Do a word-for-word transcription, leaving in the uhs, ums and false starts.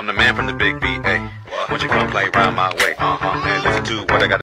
I'm the man from the big B A. Won't you come play round my way? Uh-huh. And listen to what I got.